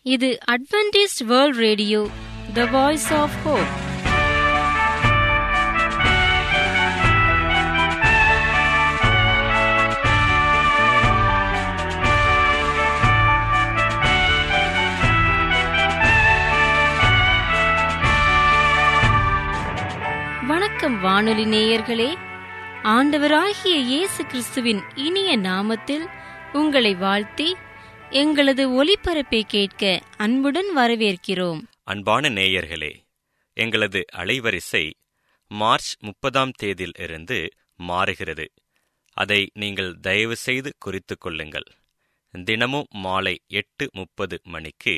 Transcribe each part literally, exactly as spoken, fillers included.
இது Adventist World Radio, the Voice of Hope. வணக்கம் வானொலி நேயர்களே, ஆண்டவராகிய இயேசு கிறிஸ்துவின் இனிய நாமத்தில் உங்களை வாழ்த்தி எங்களது ஒலிபரப்பை கேட்க அன்புடன் வரவேற்கிறோம். அன்பான நேயர்களே, எங்களது அலைவரிசை மார்ச் முப்பதாம் தேதியில் இருந்து மாறுகிறது. அதை நீங்கள் தயவு செய்து குறித்து கொள்ளுங்கள். தினமும் மாலை எட்டு முப்பது மணிக்கு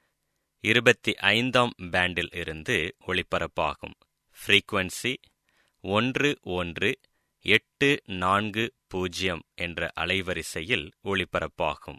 இருபத்தி ஐந்தாம் பேண்டில் இருந்து ஒளிபரப்பாகும். ஃப்ரீக்வன்சி ஒன்று ஒன்று எட்டு நான்கு பூஜ்ஜியம் என்ற அலைவரிசையில் ஒளிபரப்பாகும்.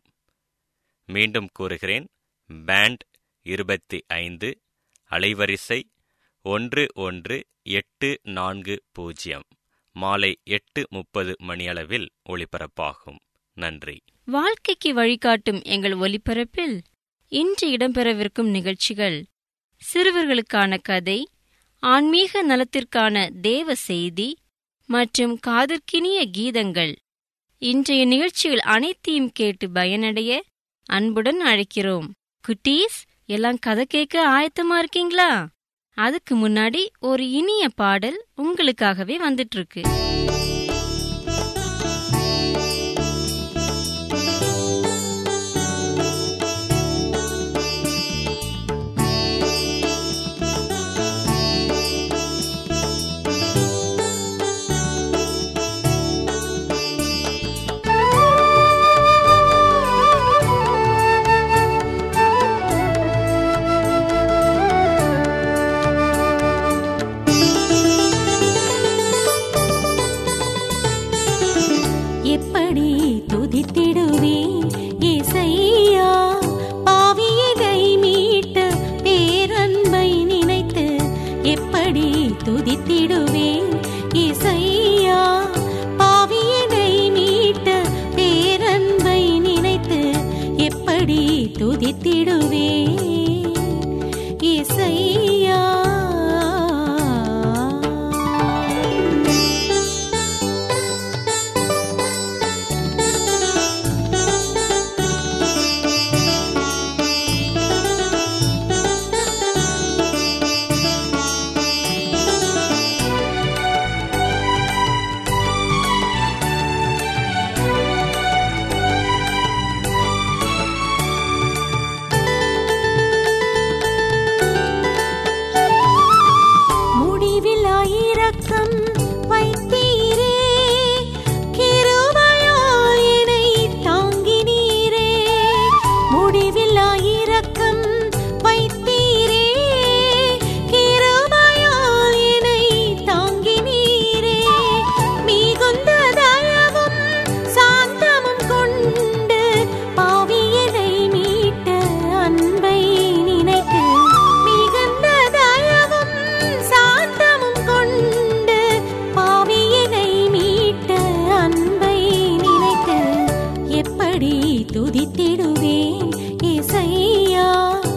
மீண்டும் கூறுகிறேன், பேண்ட் இருபத்தி ஐந்து, அலைவரிசை ஒன்று ஒன்று எட்டு நான்கு பூஜ்ஜியம், மாலை எட்டு முப்பது மணியளவில் ஒளிபரப்பாகும். நன்றி. வாழ்க்கைக்கு வழிகாட்டும் எங்கள் ஒலிபரப்பில் இன்று இடம்பெறவிருக்கும் நிகழ்ச்சிகள்: சிறுவர்களுக்கான கதை, ஆன்மீக நலத்திற்கான தேவ செய்தி மற்றும் காதற்கினிய கீதங்கள். இன்றைய நிகழ்ச்சிகள் அனைத்தையும் கேட்டு பயனடைய அன்புடன் அழைக்கிறோம். குட்டீஸ், எல்லாம் கதை கேட்க ஆயத்தமா இருக்கீங்களா? அதுக்கு முன்னாடி ஒரு இனிய பாடல் உங்களுக்காகவே வந்துட்டு இருக்கு. துதித்திடுவேன் இசையா.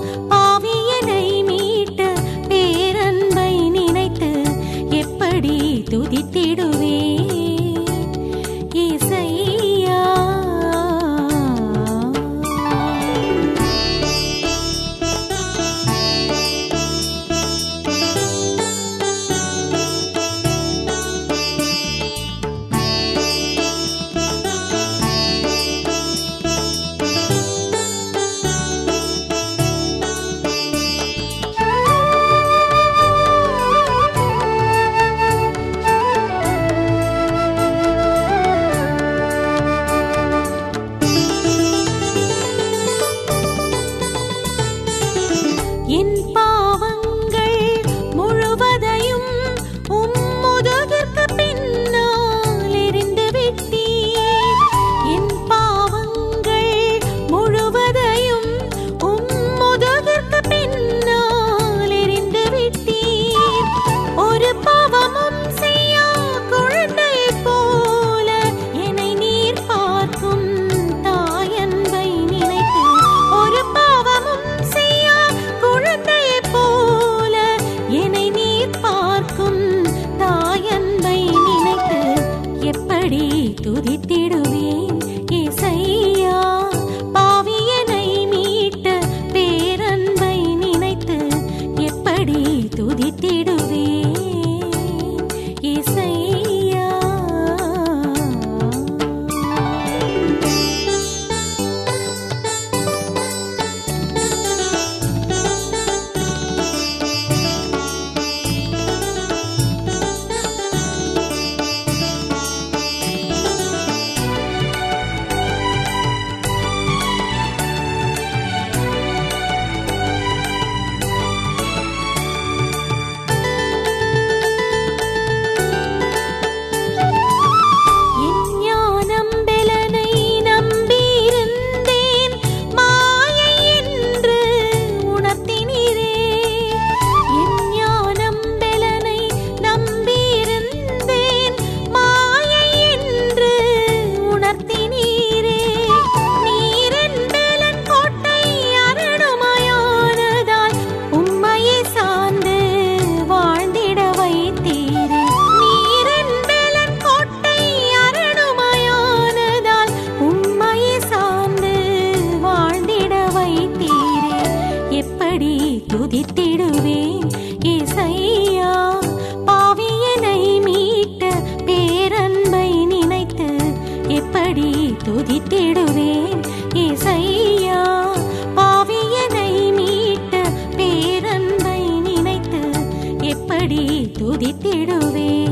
துதித்திடுவேன் ஏசையா. பாவியனை மீட்ட பேரன்பை நினைத்து எப்படி துதித்திடுவேன் ஏசையா. பாவியனை மீட்ட பேரன்பை நினைத்து எப்படி துதித்திடுவேன்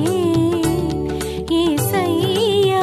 ஏசையா.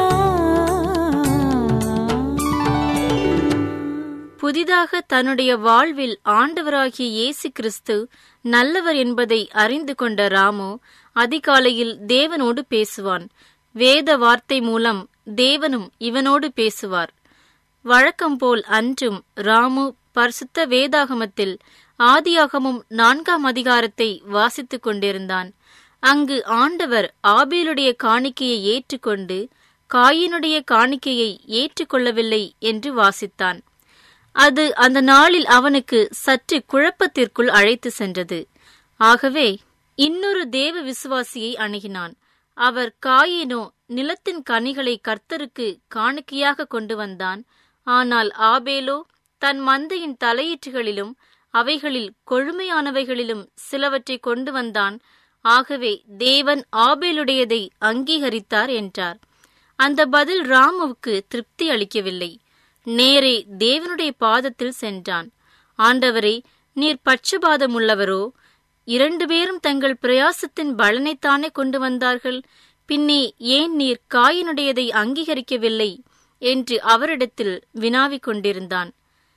புதிதாக தன்னுடைய வாழ்வில் ஆண்டவராகிய இயேசு கிறிஸ்து நல்லவர் என்பதை அறிந்து கொண்ட ராமு அதிகாலையில் தேவனோடு பேசுவான். வேத வார்த்தை மூலம் தேவனும் இவனோடு பேசுவார். வழக்கம்போல் அன்றும் ராமு பரிசுத்த வேதாகமத்தில் ஆதியாகமும் நான்காம் அதிகாரத்தை வாசித்துக் கொண்டிருந்தான். அங்கு ஆண்டவர் ஆபேலுடைய காணிக்கையை ஏற்றுக்கொண்டு காயினுடைய காணிக்கையை ஏற்றுக்கொள்ளவில்லை என்று வாசித்தான். அது அந்த நாளில் அவனுக்கு சற்று குழப்பத்திற்குள் அழைத்து சென்றது. ஆகவே இன்னொரு தேவ விசுவாசியை அணுகினான். அவர் காயினோ நிலத்தின் கனிகளை கர்த்தருக்கு காணிக்கையாக கொண்டு வந்தான். ஆனால் ஆபேலோ தன் மந்தையின் தலையீற்றுகளிலும் அவைகளில் கொழுமையானவைகளிலும் சிலவற்றை கொண்டு வந்தான். ஆகவே தேவன் ஆபேலுடையதை அங்கீகரித்தார் என்றார். அந்த பதில் ராமுவுக்கு திருப்தி அளிக்கவில்லை. நேரே தேவனுடைய பாதத்தில் சென்றான். ஆண்டவரே, நீர் பட்சபாதம் உள்ளவரோ? இரண்டு பேரும் தங்கள் பிரயாசத்தின் பலனைத்தானே கொண்டு வந்தார்கள். பின்னே ஏன் நீர் காயினுடையதை அங்கீகரிக்கவில்லை என்று அவரிடத்தில் வினாவிக் கொண்டிருந்தான்.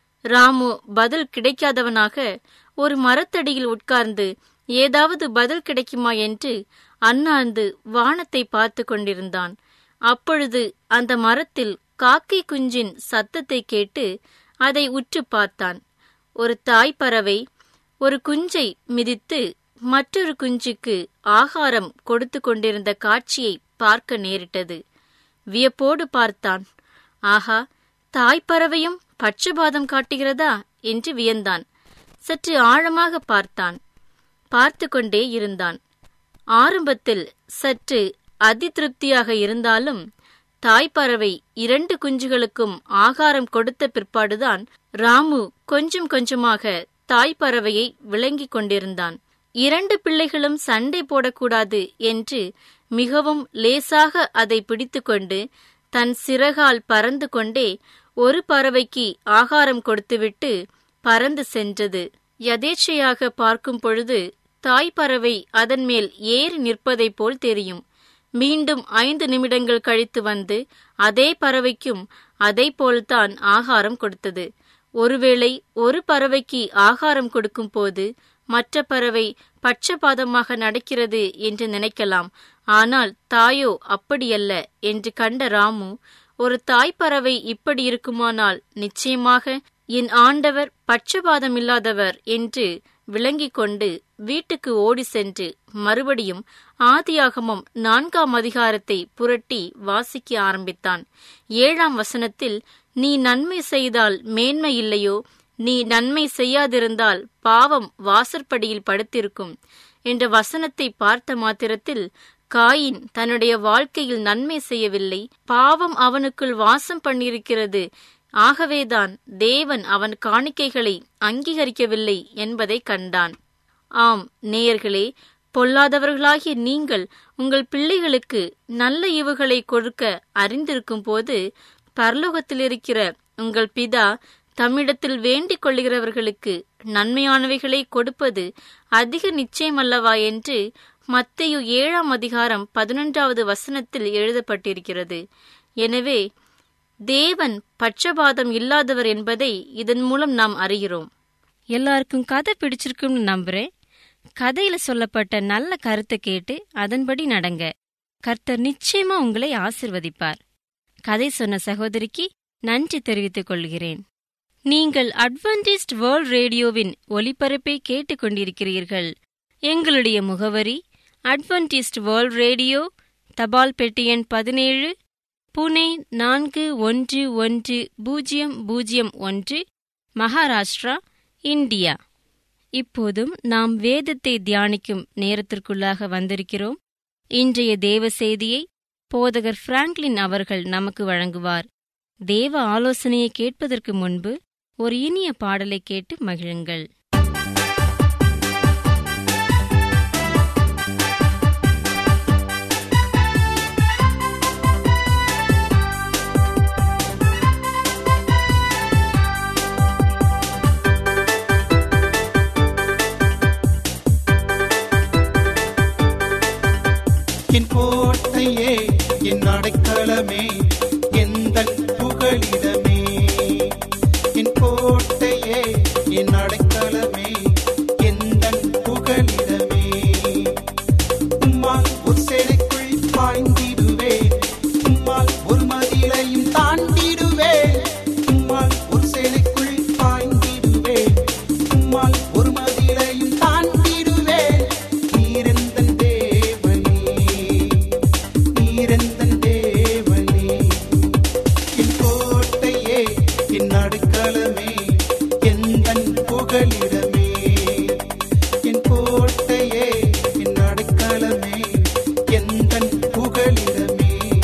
ராமு பதில் கிடைக்காதவனாக ஒரு மரத்தடியில் உட்கார்ந்து ஏதாவது பதில் கிடைக்குமா என்று அண்ணாந்து வானத்தை பார்த்து கொண்டிருந்தான். அப்பொழுது அந்த மரத்தில் காக்கை குஞ்சின் சத்தத்தை கேட்டு அதை உற்று பார்த்தான். ஒரு தாய் பறவை ஒரு குஞ்சை மிதித்து மற்றொரு குஞ்சுக்கு ஆகாரம் கொடுத்து கொண்டிருந்த காட்சியை பார்க்க நேரிட்டது. வியப்போடு பார்த்தான். ஆஹா, தாய்ப்பறவையும் பட்சபாதம் காட்டுகிறதா என்று வியந்தான். சற்று ஆழமாக பார்த்தான். பார்த்து கொண்டே இருந்தான். ஆரம்பத்தில் சற்று அதிருப்தியாக இருந்தாலும் தாய்ப்பறவை இரண்டு குஞ்சுகளுக்கும் ஆகாரம் கொடுத்த பிற்பாடுதான் ராமு கொஞ்சம் கொஞ்சமாக தாய்ப்பறவையை விளங்கிக் கொண்டிருந்தான். இரண்டு பிள்ளைகளும் சண்டை போடக்கூடாது என்று மிகவும் லேசாக அதை பிடித்துக்கொண்டு தன் சிறகால் பறந்து கொண்டே ஒரு பறவைக்கு ஆகாரம் கொடுத்துவிட்டு பறந்து சென்றது. யதேச்சையாக பார்க்கும் பொழுது தாய்ப்பறவை அதன் மேல் ஏறி நிற்பதைப் போல் தெரியும். மீண்டும் ஐந்து நிமிடங்கள் கழித்து வந்து அதே பறவைக்கும் அதை போல்தான் ஆகாரம் கொடுத்தது. ஒருவேளை ஒரு பறவைக்கு ஆகாரம் கொடுக்கும் போது மற்ற பறவை பட்சபாதமாக நடக்கிறது என்று நினைக்கலாம். ஆனால் தாயோ அப்படியல்ல என்று கண்ட ராமு, ஒரு தாய்ப்பறவை இப்படி இருக்குமானால் நிச்சயமாக என் ஆண்டவர் பட்சபாதம் இல்லாதவர் என்று விளங்கிக் கொண்டு வீட்டுக்கு ஓடி சென்று மறுபடியும் ஆதியாகமம் நான்காம் அதிகாரத்தை புரட்டி வாசிக்க ஆரம்பித்தான். ஏழாம் வசனத்தில், நீ நன்மை செய்தால் மேன்மை இல்லையோ, நீ நன்மை செய்யாதிருந்தால் பாவம் வாசற்படியில் படுத்திருக்கும் என்ற வசனத்தை பார்த்த மாத்திரத்தில் காயின் தன்னுடைய வாழ்க்கையில் நன்மை செய்யவில்லை, பாவம் அவனுக்குள் வாசம் பண்ணியிருக்கிறது, ஆகவேதான் தேவன் அவன் காணிக்கைகளை அங்கீகரிக்கவில்லை என்பதை கண்டான். ஆம் நேயர்களே, பொல்லாதவர்களாகிய நீங்கள் உங்கள் பிள்ளைகளுக்கு நல்ல ஈவுகளை கொடுக்க அறிந்திருக்கும் போது பரலோகத்திலிருக்கிற உங்கள் பிதா தம்மிடத்தில் வேண்டிக் கொள்ளுகிறவர்களுக்கு நன்மையானவைகளை கொடுப்பது அதிக நிச்சயமல்லவா என்று மத்தேயு ஏழாம் அதிகாரம் பதினொன்றாவது வசனத்தில் எழுதப்பட்டிருக்கிறது. எனவே தேவன் பட்சபாதம் இல்லாதவர் என்பதை இதன் மூலம் நாம் அறிகிறோம். எல்லாருக்கும் கதை பிடிச்சிருக்கும்னு நம்புறேன். கதையில சொல்லப்பட்ட நல்ல கருத்தை கேட்டு அதன்படி நடங்க. கர்த்தர் நிச்சயமா உங்களை ஆசிர்வதிப்பார். கதை சொன்ன சகோதரிக்கு நன்றி தெரிவித்துக் கொள்கிறேன். நீங்கள் அட்வென்டிஸ்ட் வேர்ல்ட் ரேடியோவின் ஒலிபரப்பை கேட்டுக் கொண்டிருக்கிறீர்கள். எங்களுடைய முகவரி அட்வென்டிஸ்ட் வேர்ல்ட் ரேடியோ, தபால் பெட்டி எண் பதினேழு, புனே நான்கு ஒன்று ஒன்று பூஜ்ஜியம் பூஜ்ஜியம் ஒன்று, மகாராஷ்டிரா, இந்தியா. இப்போதும் நாம் வேதத்தை தியானிக்கும் நேரத்திற்குள்ளாக வந்திருக்கிறோம். இன்றைய தேவ செய்தியை போதகர் பிராங்க்லின் அவர்கள் நமக்கு வழங்குவார். தேவ ஆலோசனையை கேட்பதற்கு முன்பு ஒரு இனிய பாடலை கேட்டு மகிழுங்கள். கோட்டையே என் அடைக்கலமே எந்தன் புகலிடமே, என் கோட்டையே என் அடைக்கலமே எந்தன் புகலிடமே. உம்மால் ஒரு சேனைக்குள் பாய்ந்திடுவேன், உம்மால் ஒரு மதிலையும் தாண்டிடுவேன். உம்மால் ஒரு சேனைக்குள் பாய்ந்திடுவேன், உம்மால் ஒரு மதிலையும் தாண்டிடுவேன். நீரெந்தன் தேவனே, நீரெந்தன் தேவனே, என் கோட்டையே என் அடைக்கலமே எந்தன் புகலிடமே, என் கோட்டையே என் அடைக்கலமே எந்தன் புகலிடமே.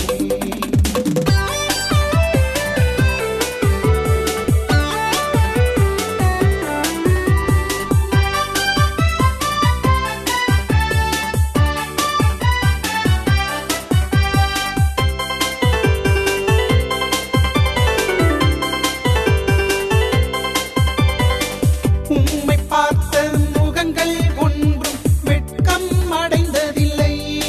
உம்மை பார்த்த முகங்கள் ஒன்றும் வெட்கம் அடைந்ததில்லை,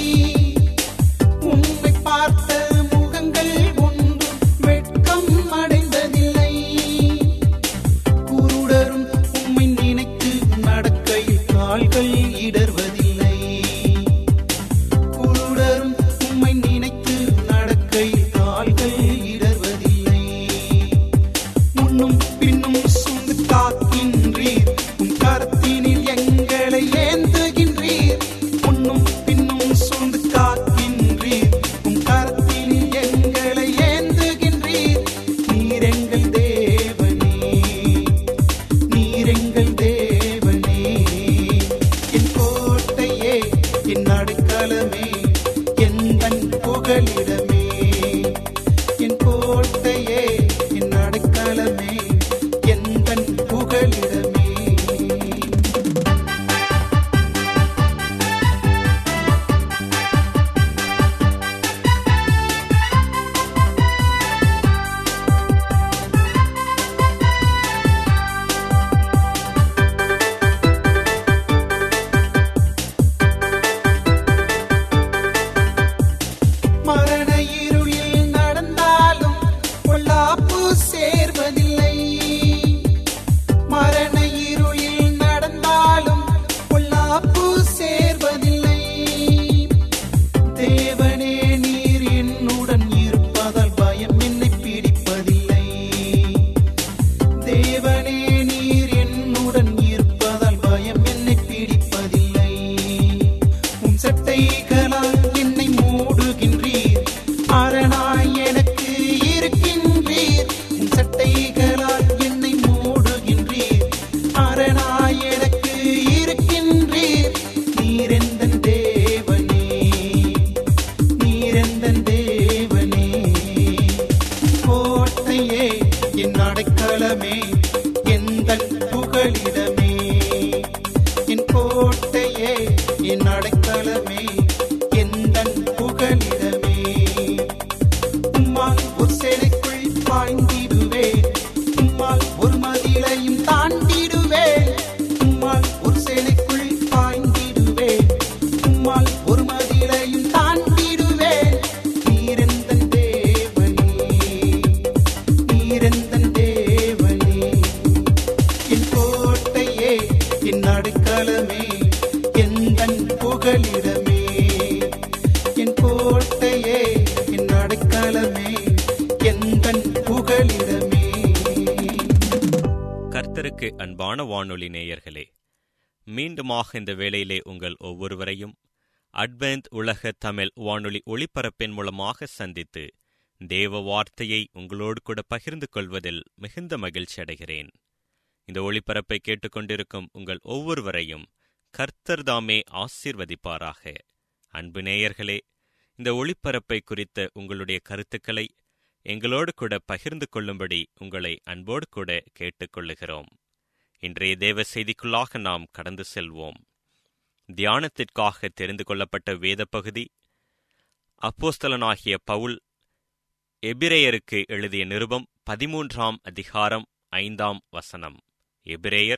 உம்மை பார்த்த முகங்கள் ஒன்றும் வெட்கம் அடைந்ததில்லை. குருடரும் உம்மை நினைத்து நடக்கையில் கால்கள் இடர்வதில்லை, குருடரும் உம்மை நினைத்து நடக்கையில் கால்கள் இடர்வதில்லை. முன்னும் பின்னும் சுந்து காக்கின்றீர், உம் கரத்தினில் எங்களை ஏந்துகின்றீர். முன்னும் பின்னும் சுந்து காக்கின்றீர், உம் கரத்தினில் எங்களை ஏந்துகின்றீர். நீரெங்கள் தேவனே, நீரெங்கள் தேவனே, என் கோட்டையே என் அடைக்கலமே எந்தன் புகலிடமே, என் கோட்டையே என் அடைக்கலமே எந்தன் புகலிடமே. மரண இருளில் நடந்தாலும் பொல்லாப்பு சேர்வதில்லை, மரண இருளில் நடந்தாலும் பொல்லாப்பு சேர்வதில்லை. தேவனே நீர் என்னுடன் இருப்பதால் பயம் என்னை பிடிப்பதில்லை, தேவனே நீர் என்னுடன் இருப்பதால் பயம் என்னை பிடிப்பதில்லை. உம் சட்டைகளால் என்னை மூடுகின்றீர், அரணாய் எனக்கு இருக்கின்றீர். உம் சட்டைகளால் என்னை மூடுகின்றீர், அரணாய் எனக்கு இருக்கின்றீர். நீரெந்தன் தேவனே, நீரெந்தன் தேவனே, கோட்டையே என் அடைக்கலமே எந்தன் புகலிடமே, என் கோட்டையே என் அடைக்கலமே எந்தன் புகலிடமே. உம்மால் ஒரு சேனைக்குள் பாய்ந்திடுவேன், உம்மால் ஒரு மதிலையும் தாண்டிடுவேன். உம்மால் ஒரு சேனைக்குள் பாய்ந்திடுவேன், உம்மால் ஒரு மதிலையும் தாண்டிடுவேன். நீரெந்தன் தேவனே, நீரெந்தன் தேவனே, என் கோட்டையே என் அடைக்கலமே எந்தன் புகலிடமே, என் கோட்டையே என் அடைக்கலமே எந்தன் புகலிடமே. கர்த்தருக்கு அன்பான வானொலி நேயர்களே, மீண்டுமாக இந்த வேளையிலே உங்கள் ஒவ்வொருவரையும் அட்வென்த் உலக தமிழ் வானொலி ஒளிபரப்பின் மூலமாக சந்தித்து தேவ வார்த்தையை உங்களோடு கூட பகிர்ந்து கொள்வதில் மிகுந்த மகிழ்ச்சி அடைகிறேன். இந்த ஒளிபரப்பை கேட்டுக்கொண்டிருக்கும் உங்கள் ஒவ்வொருவரையும் கர்த்தர் தாமே ஆசீர்வதிப்பாராக. அன்பு நேயர்களே, இந்த ஒளிபரப்பை குறித்த உங்களுடைய கருத்துக்களை எங்களோடு கூட பகிர்ந்து கொள்ளும்படி உங்களை அன்போடு கூட கேட்டுக்கொள்ளுகிறோம். இன்றைய தேவ செய்திக்குள்ளாக நாம் கடந்து செல்வோம். தியானத்திற்காக தெரிந்து கொள்ளப்பட்ட வேத பகுதி அப்போஸ்தலனாகிய பவுல் எபிரேயருக்கு எழுதிய நிருபம் பதிமூன்றாம் அதிகாரம் ஐந்தாம் வசனம். எபிரேயர்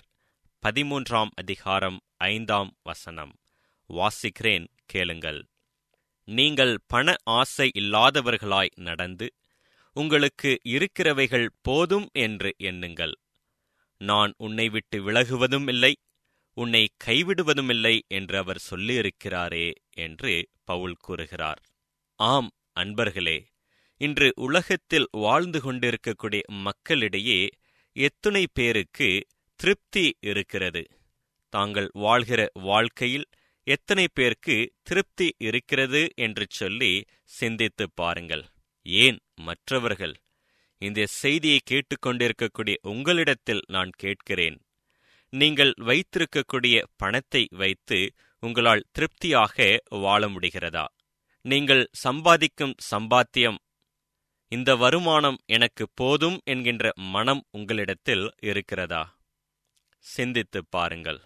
பதிமூன்றாம் அதிகாரம் ஐந்தாம் வசனம். வாசிக்கிறேன், கேளுங்கள். நீங்கள் பண ஆசை இல்லாதவர்களாய் நடந்து உங்களுக்கு இருக்கிறவைகள் போதும் என்று எண்ணுங்கள். நான் உன்னை விட்டு விலகுவதும் இல்லை, உன்னை கைவிடுவதுமில்லை என்று அவர் சொல்லியிருக்கிறாரே என்று பவுல் கூறுகிறார். ஆம் அன்பர்களே, இன்று உலகத்தில் வாழ்ந்து கொண்டிருக்கக்கூடிய மக்களிடையே எத்துணை பேருக்கு திருப்தி இருக்கிறது? தாங்கள் வாழ்கிற வாழ்க்கையில் எத்தனை பேருக்கு திருப்தி இருக்கிறது என்று சொல்லி சிந்தித்து பாருங்கள். ஏன் மற்றவர்கள், இந்த செய்தியை கேட்டுக்கொண்டிருக்கக்கூடிய உங்களிடத்தில் நான் கேட்கிறேன், நீங்கள் வைத்திருக்கக்கூடிய பணத்தை வைத்து உங்களால் திருப்தியாக வாழ முடிகிறதா? நீங்கள் சம்பாதிக்கும் சம்பாத்தியம், இந்த வருமானம் எனக்கு போதும் என்கின்ற மனம் உங்களிடத்தில் இருக்கிறதா? சிந்தித்து பாருங்கள்.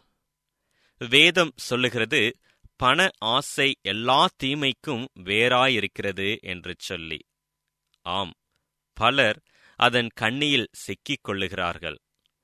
வேதம் சொல்லுகிறது, பண ஆசை எல்லா தீமைக்கும் வேறாயிருக்கிறது என்று சொல்லி. ஆம், பலர் அதன் கண்ணியில் சிக்கிக் கொள்ளுகிறார்கள்.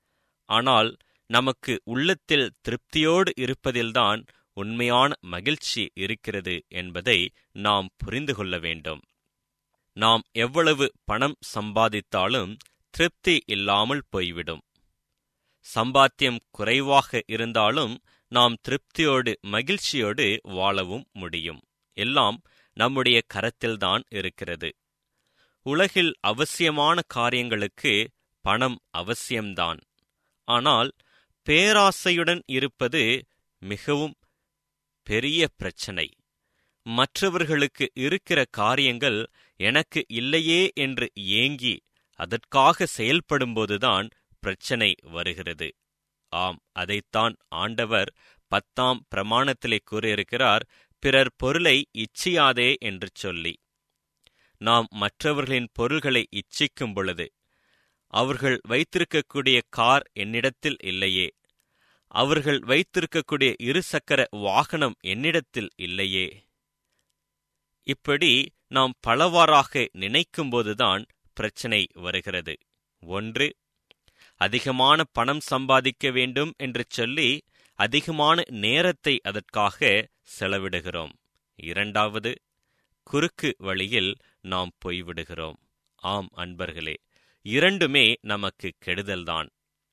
ஆனால் நமக்கு உள்ளத்தில் திருப்தியோடு இருப்பதில்தான் உண்மையான மகிழ்ச்சி இருக்கிறது என்பதை நாம் புரிந்து கொள்ள வேண்டும். நாம் எவ்வளவு பணம் சம்பாதித்தாலும் திருப்தி இல்லாமல் போய்விடும். சம்பாத்தியம் குறைவாக இருந்தாலும் நாம் திருப்தியோடு மகிழ்ச்சியோடு வாழவும் முடியும். எல்லாம் நம்முடைய கரத்தில்தான் இருக்கிறது. உலகில் அவசியமான காரியங்களுக்கு பணம் அவசியம்தான். ஆனால் பேராசையுடன் இருப்பது மிகவும் பெரிய பிரச்சனை. மற்றவர்களுக்கு இருக்கிற காரியங்கள் எனக்கு இல்லையே என்று ஏங்கி அதற்காக செயல்படும்போதுதான் பிரச்சனை வருகிறது. ஆம், அதைத்தான் ஆண்டவர் பத்தாம் பிரமாணத்திலே கூறியிருக்கிறார், பிறர் பொருளை இச்சியாதே என்று சொல்லி. நாம் மற்றவர்களின் பொருள்களை இச்சிக்கும் பொழுது, அவர்கள் வைத்திருக்கக்கூடிய கார் என்னிடத்தில் இல்லையே, அவர்கள் வைத்திருக்கக்கூடிய இருசக்கர வாகனம் என்னிடத்தில் இல்லையே, இப்படி நாம் பலவாறாக நினைக்கும்போதுதான் பிரச்சனை வருகிறது. ஒன்று, அதிகமான பணம் சம்பாதிக்க வேண்டும் என்று சொல்லி அதிகமான நேரத்தை அதற்காக செலவிடுகிறோம். இரண்டாவது, குறுக்கு வழியில் நாம் போய்விடுகிறோம். ஆம் அன்பர்களே, இரண்டுமே நமக்கு கெடுதல்தான்.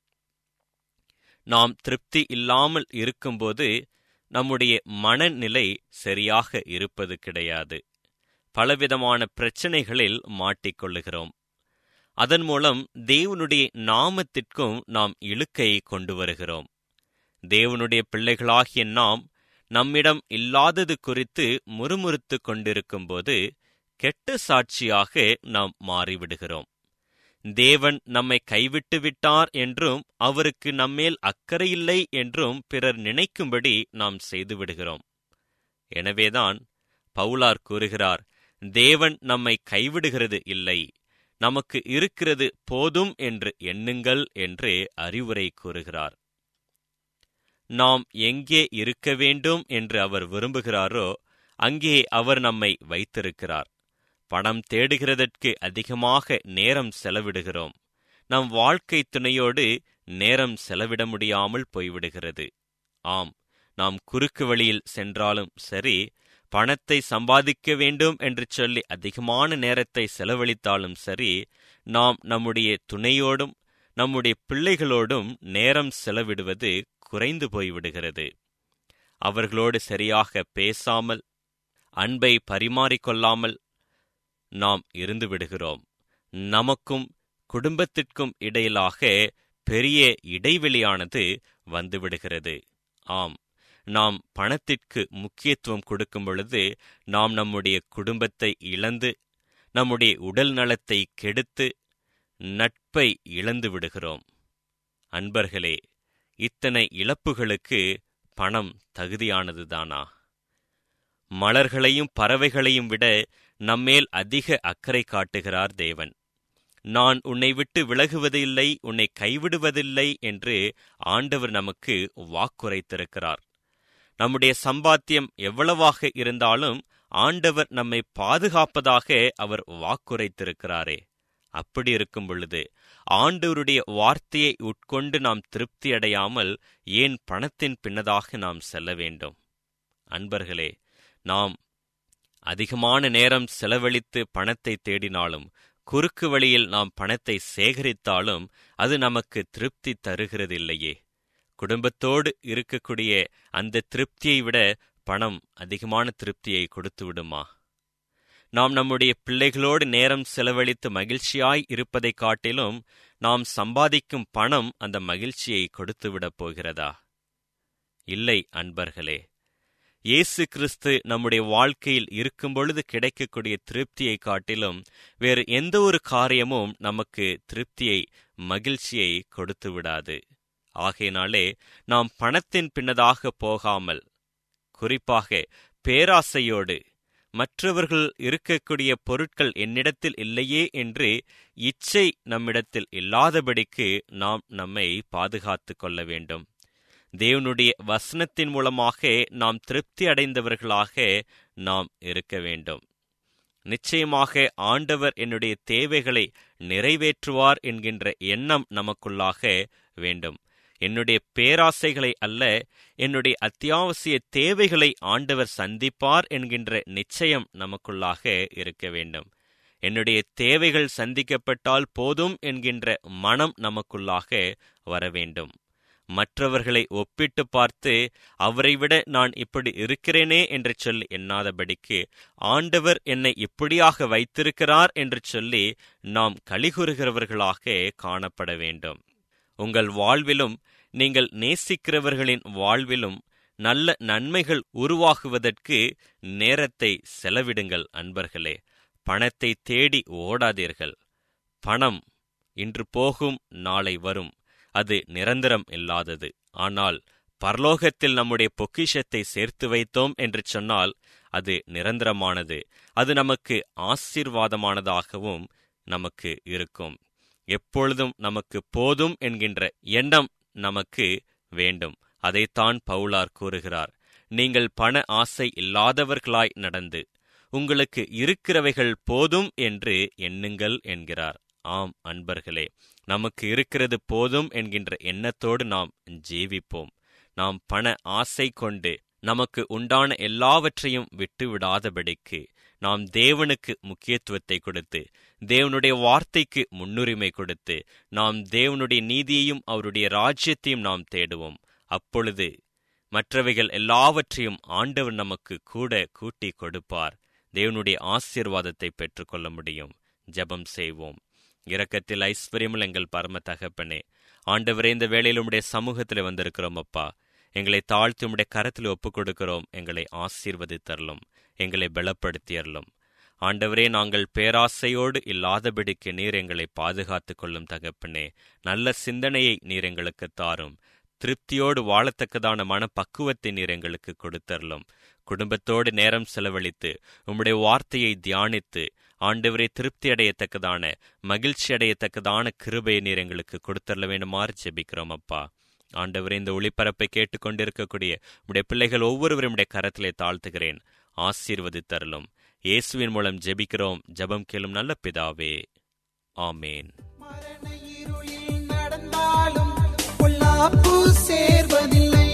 நாம் திருப்தி இல்லாமல் இருக்கும்போது நம்முடைய மனநிலை சரியாக இருப்பது கிடையாது. பலவிதமான பிரச்சனைகளில் மாட்டிக்கொள்ளுகிறோம். அதன் மூலம் தேவனுடைய நாமத்திற்கும் நாம் இழுக்கையை கொண்டு வருகிறோம். தேவனுடைய பிள்ளைகளாகிய நாம் நம்மிடம் இல்லாதது குறித்து முறுமுறுத்து கொண்டிருக்கும் போது கெட்ட சாட்சியாக நாம் மாறிவிடுகிறோம். தேவன் நம்மை கைவிட்டு விட்டார் என்றும் அவருக்கு நம்மேல் அக்கறையில்லை என்றும் பிறர் நினைக்கும்படி நாம் செய்துவிடுகிறோம். எனவேதான் பவுலார் கூறுகிறார், தேவன் நம்மை கைவிடுகிறது இல்லை, நமக்கு இருக்கிறது போதும் என்று எண்ணுங்கள் என்று அறிவுரை கூறுகிறார். நாம் எங்கே இருக்க வேண்டும் என்று அவர் விரும்புகிறாரோ அங்கே அவர் நம்மை வைத்திருக்கிறார். பணம் தேடுகிறதற்கு அதிகமாக நேரம் செலவிடுகிறோம். நம் வாழ்க்கை துணையோடு நேரம் செலவிட முடியாமல் போய்விடுகிறது. ஆம், நாம் குறுக்கு வழியில் சென்றாலும் சரி, பணத்தை சம்பாதிக்க வேண்டும் என்று சொல்லி அதிகமான நேரத்தை செலவழித்தாலும் சரி, நாம் நம்முடைய துணையோடும் நம்முடைய பிள்ளைகளோடும் நேரம் செலவிடுவது குறைந்து போய்விடுகிறது. அவர்களோடு சரியாக பேசாமல், அன்பை பரிமாறிக்கொள்ளாமல் நாம் இருந்து விடுகிறோம். நமக்கும் குடும்பத்திற்கும் இடையிலாக பெரிய இடைவெளியானது வந்துவிடுகிறது. ஆம், நாம் பணத்திற்கு முக்கியத்துவம் கொடுக்கும் பொழுது நாம் நம்முடைய குடும்பத்தை இழந்து, நம்முடைய உடல் நலத்தை கெடுத்து, நட்பை இழந்து விடுகிறோம். அன்பர்களே, இத்தனை இழப்புகளுக்கு பணம் தகுதியானதுதானா? மலர்களையும் பறவைகளையும் விட நம்மேல் அதிக அக்கறை காட்டுகிறார் தேவன். நான் உன்னை விட்டு விலகுவதில்லை, உன்னை கைவிடுவதில்லை என்று ஆண்டவர் நமக்கு வாக்குரைத்திருக்கிறார். நம்முடைய சம்பாத்தியம் எவ்வளவாக இருந்தாலும் ஆண்டவர் நம்மை பாதுகாப்பதாக அவர் வாக்குரைத்திருக்கிறாரே. அப்படி இருக்கும் பொழுது ஆண்டவருடைய வார்த்தையை உட்கொண்டு நாம் திருப்தி அடையாமல் ஏன் பணத்தின் பின்னதாக நாம் செல்ல வேண்டும்? அன்பர்களே, நாம் அதிகமான நேரம் செலவழித்து பணத்தை தேடினாலும், குறுக்கு வழியில் நாம் பணத்தை சேகரித்தாலும் அது நமக்கு திருப்தி தருகிறதில்லையே. குடும்பத்தோடு இருக்கக்கூடிய அந்த திருப்தியை விட பணம் அதிகமான திருப்தியை கொடுத்து விடுமா? நாம் நம்முடைய பிள்ளைகளோடு நேரம் செலவழித்து மகிழ்ச்சியாய் இருப்பதை காட்டிலும் நாம் சம்பாதிக்கும் பணம் அந்த மகிழ்ச்சியை கொடுத்துவிடப் போகிறதா? இல்லை அன்பர்களே. இயேசு கிறிஸ்து நம்முடைய வாழ்க்கையில் இருக்கும் பொழுது கிடைக்கக்கூடிய திருப்தியை காட்டிலும் வேறு எந்த ஒரு காரியமும் நமக்கு திருப்தியை, மகிழ்ச்சியை கொடுத்து விடாது. ஆகையினாலே நாம் பணத்தின் பின்னதாக போகாமல், குறிப்பாக பேராசையோடு, மற்றவர்கள் இருக்கக்கூடிய பொருட்கள் என்னிடத்தில் இல்லையே என்று இச்சை நம்மிடத்தில் இல்லாதபடிக்கு நாம் நம்மை பாதுகாத்து கொள்ள வேண்டும். தேவனுடைய வசனத்தின் மூலமாக நாம் திருப்தி அடைந்தவர்களாக நாம் இருக்க வேண்டும். நிச்சயமாக ஆண்டவர் என்னுடைய தேவைகளை நிறைவேற்றுவார் என்கின்ற எண்ணம் நமக்குள்ளாக வேண்டும். என்னுடைய பேராசைகளை அல்ல, என்னுடைய அத்தியாவசிய தேவைகளை ஆண்டவர் சந்திப்பார் என்கின்ற நிச்சயம் நமக்குள்ளாக இருக்க வேண்டும். என்னுடைய தேவைகள் சந்திக்கப்பட்டால் போதும் என்கின்ற மனம் நமக்குள்ளாக வர வேண்டும். மற்றவர்களை ஒப்பிட்டு பார்த்து அவரை விட நான் இப்படி இருக்கிறேனே என்று சொல்லி எண்ணாதபடிக்கு, ஆண்டவர் என்னை இப்படியாக வைத்திருக்கிறார் என்று சொல்லி நாம் களிகூறுகிறவர்களாக காணப்பட வேண்டும். உங்கள் வாழ்விலும் நீங்கள் நேசிக்கிறவர்களின் வாழ்விலும் நல்ல நன்மைகள் உருவாகுவதற்கு நேரத்தை செலவிடுங்கள் அன்பர்களே. பணத்தை தேடி ஓடாதீர்கள். பணம் இன்று போகும், நாளை வரும். அது நிரந்தரம் இல்லாதது. ஆனால் பரலோகத்தில் நம்முடைய பொக்கிஷத்தை சேர்த்து வைத்தோம் என்று சொன்னால் அது நிரந்தரமானது. அது நமக்கு ஆசீர்வாதமானதாகவும் நமக்கு இருக்கும். எப்பொழுதும் நமக்கு போதும் என்கின்ற எண்ணம் நமக்கு வேண்டும். அதைத்தான் பவுலார் கூறுகிறார். நீங்கள் பண ஆசை இல்லாதவர்களாய் நடந்து உங்களுக்கு இருக்கிறவைகள் போதும் என்று எண்ணுங்கள் என்கிறார். ஆம் அன்பர்களே, நமக்கு இருக்கிறது போதும் என்கின்ற எண்ணத்தோடு நாம் ஜீவிப்போம். நாம் பண ஆசை கொண்டு நமக்கு உண்டான எல்லாவற்றையும் விட்டுவிடாதபடிக்கு நாம் தேவனுக்கு முக்கியத்துவத்தை கொடுத்து, தேவனுடைய வார்த்தைக்கு முன்னுரிமை கொடுத்து, நாம் தேவனுடைய நீதியையும் அவருடைய ராஜ்யத்தையும் நாம் தேடுவோம். அப்பொழுது மற்றவைகள் எல்லாவற்றையும் ஆண்டவர் நமக்கு கூட கூட்டி கொடுப்பார். தேவனுடைய ஆசீர்வாதத்தை பெற்றுக்கொள்ள முடியும். ஜெபம் செய்வோம். இரக்கத்தில் ஐஸ்வர்யமுள்ள எங்கள் பரம தகப்பனே, ஆண்டவரே, இந்த வேளையில் உம்முடைய சமூகத்தில் வந்திருக்கிறோம் அப்பா. எங்களை தாழ்த்தி உம்முடைய கரத்தில் ஒப்புக் கொடுக்கிறோம். எங்களை ஆசீர்வதித்தரலும், எங்களை பலப்படுத்தியறலும். ஆண்டவரே, நாங்கள் பேராசையோடு இல்லாதபடிக்கு நீர் எங்களை பாதுகாத்து கொள்ளும் தகப்பனே. நல்ல சிந்தனையை நீர் எங்களுக்கு தாரும். திருப்தியோடு வாழத்தக்கதான மனப்பக்குவத்தை நீர் எங்களுக்கு கொடுத்தரலும். குடும்பத்தோடு நேரம் செலவழித்து உம்முடைய வார்த்தையை தியானித்து ஆண்டவரை திருப்தி அடையத்தக்கதான, மகிழ்ச்சி அடையத்தக்கதான கிருபையை நீர் எங்களுக்கு கொடுத்தரல வேண்டுமாறு ஜெபிக்கிறோம் அப்பா. ஆண்டவரே, இந்த ஒளிபரப்பை கேட்டுக்கொண்டிருக்கக்கூடிய உடைய பிள்ளைகள் ஒவ்வொருவரும் உடைய கரத்திலே தாழ்த்துகிறேன். ஆசீர்வதித்தரலும். இயேசுவின் மூலம் ஜெபிக்கிறோம். ஜெபம் கேளும் நல்ல பிதாவே, ஆமேன். சேர்வதில்லை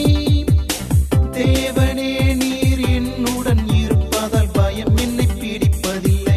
தேவனே, நீர் என்னுடன் இருப்பதால் பயம் என்னை பிடிப்பதில்லை.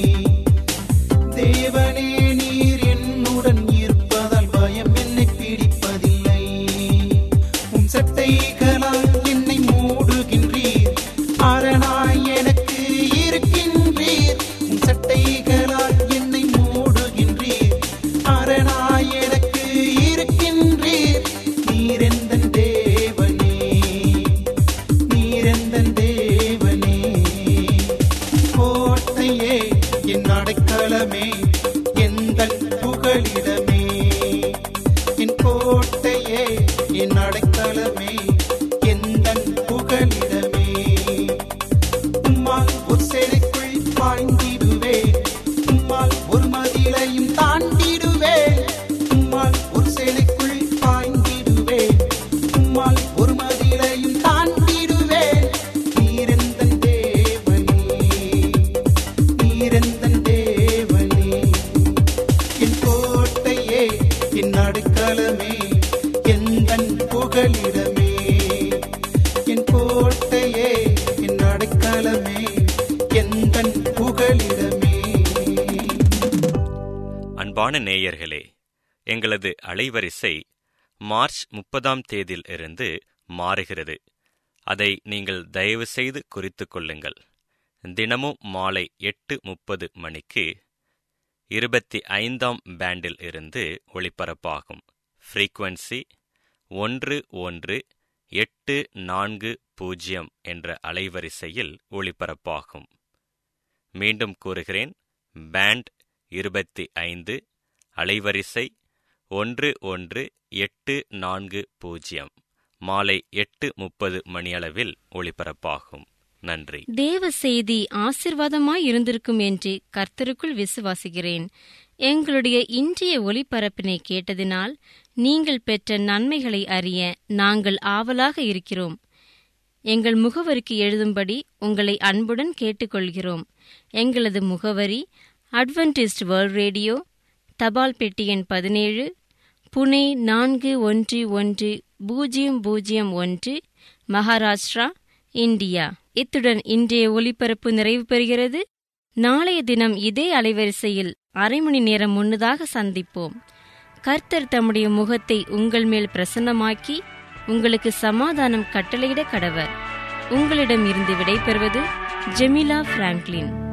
தேவனே, நீர் என்னுடன் இருப்பதால் பயம் என்னை பிடிப்பதில்லை. உம் சட்டைகளால் என்னை மூடுகின்றீர், அரணாய் எனக்கு இருக்கின்றீர். உம் சட்டைகளால் என்னை மூடுகின்றீர், அரணாய் எனக்கு இருக்கின்றீர். நீரெந்தன் தேவனே, நீரெந்தன் தேவனே. கோட்டையே, என் அடைக்கலமே, எந்தன் புகலிடமே. என் கோட்டையே, என் அடைக்கலமே, எந்தன் புகலிடமே. உம்மால் ஒரு சிறைக்குள் பாய்ந்திடுவேன், உம்மால் ஒரு மதிலையும் தாண்டிடுவேன். உம்மால் ஒரு சிறைக்குள் பாய்ந்திடுவேன், உம்மால் ஒரு மதிலையும் தாண்டிடுவேன். நீரெந்தன் தேவனே, நீரெந்தன் தேவனே. என் கோட்டையே, என் அடைக்கலமே, எந்தன் புகலிடமே. என் கோட்டையே, என் அடைக்கலமே, அன்பான நேயர்களே, எங்களது அலைவரிசை மார்ச் முப்பதாம் தேதியில் இருந்து மாறுகிறது. அதை நீங்கள் தயவு செய்து குறித்து கொள்ளுங்கள். தினமும் மாலை எட்டு முப்பது மணிக்கு இருபத்தி ஐந்தாம் பேண்டில் இருந்து ஒளிபரப்பாகும். ஃப்ரீக்வன்சி ஒன்று ஒன்று எட்டு நான்கு பூஜ்ஜியம் என்ற அலைவரிசையில் ஒளிபரப்பாகும். மீண்டும் கூறுகிறேன், பேண்ட் இருபத்தி ஐந்து, அலைவரிசை ஒன்று ஒன்று எட்டு நான்கு பூஜ்ஜியம், மாலை எட்டு முப்பது மணியளவில் ஒளிபரப்பாகும். நன்றி. தேவ செய்தி ஆசீர்வாதமாய் இருந்திருக்கும் என்று கர்த்தருக்குள் விசுவாசிக்கிறேன். எங்களுடைய இன்றைய ஒளிபரப்பினை கேட்டதினால் நீங்கள் பெற்ற நன்மைகளை அறிய நாங்கள் ஆவலாக இருக்கிறோம். எங்கள் முகவரிக்கு எழுதும்படி உங்களை அன்புடன் கேட்டுக்கொள்கிறோம். எங்களது முகவரி அட்வென்டிஸ்ட் வேர்ல்ட் ரேடியோ, தபால் பெட்டி எண் பதினேழு, புனே நான்கு ஒன்று ஒன்று பூஜ்ஜியம் பூஜ்ஜியம் ஒன்று, மகாராஷ்டிரா, இந்தியா. இத்துடன் இன்றைய ஒலிபரப்பு நிறைவு பெறுகிறது. நாளைய தினம் இதே அலைவரிசையில் அரை மணி நேரம் முன்னதாக சந்திப்போம். கர்த்தர் தம்முடைய முகத்தை உங்கள் மேல் பிரசன்னமாக்கி உங்களுக்கு சமாதானம் கட்டளையிட கடவர். உங்களிடம் இருந்து விடைபெறுவது ஜெமிலா பிராங்க்லின்.